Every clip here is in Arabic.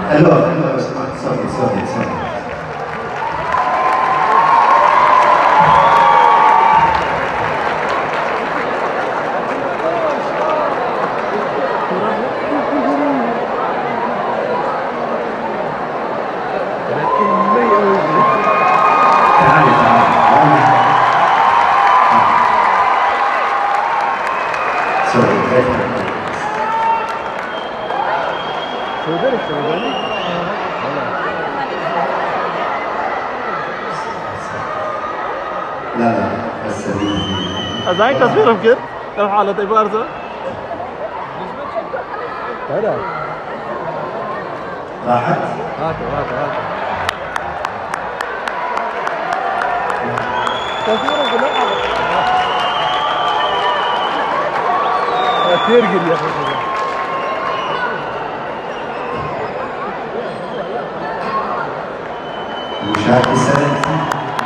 الو الو سوري. لا بس ازاي تصويرهم كده؟ كيف حالة طيب أرزة؟ هذا راحت؟ هاتوا تصويرهم كلها ترقد يا أخي مشاهد السنة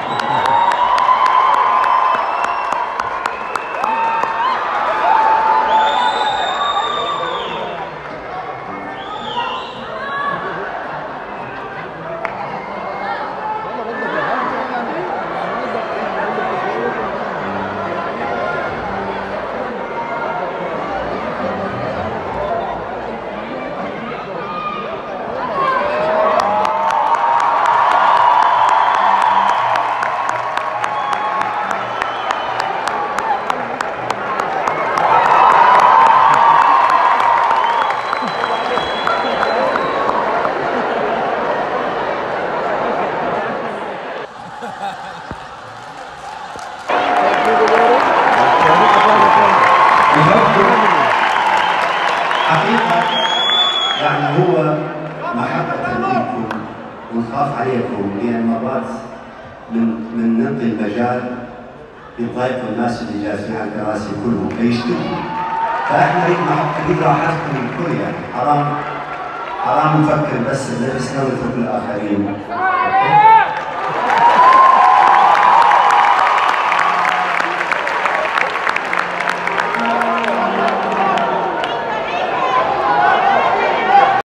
حقيقة يعني هو محبة لكم ونخاف عليكم، لأن مرات من نعطي المجال يضايقوا الناس اللي جالسين على الكراسي كلهم فيشتكوا، فاحنا نريد راحتكم الكل، يعني حرام نفكر بس بنفسنا ونترك الآخرين.